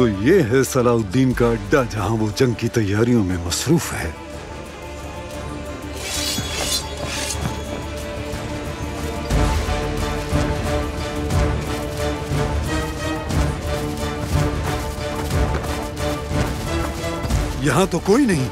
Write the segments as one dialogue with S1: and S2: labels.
S1: तो ये है सलाउद्दीन का अड्डा, जहां वो जंग की तैयारियों में मसरूफ है। यहां तो कोई नहीं।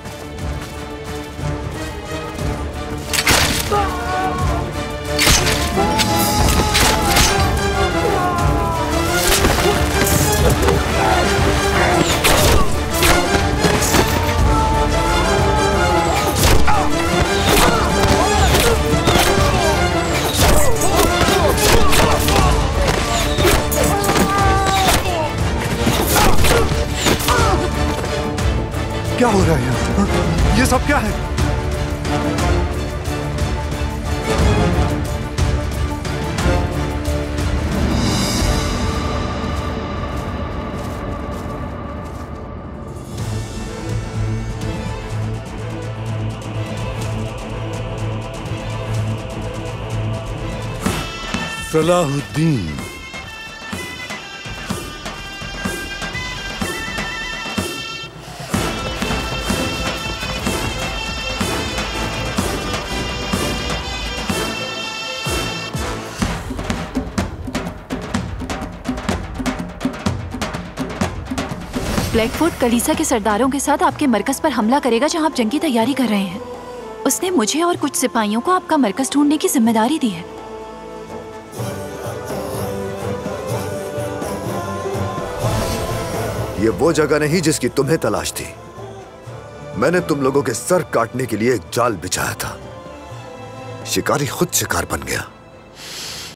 S1: क्या हो रहा है यहाँ? ये सब क्या है? सलाहुद्दीन,
S2: ब्लैकफुट कलीसा के सरदारों के साथ आपके मरकज पर हमला करेगा जहां आप जंग की तैयारी कर रहे हैं। उसने मुझे और कुछ सिपाहियों को आपका मरकज ढूंढने की जिम्मेदारी दी है।
S3: ये वो जगह नहीं जिसकी तुम्हें तलाश थी। मैंने तुम लोगों के सर काटने के लिए एक जाल बिछाया था। शिकारी खुद शिकार बन गया।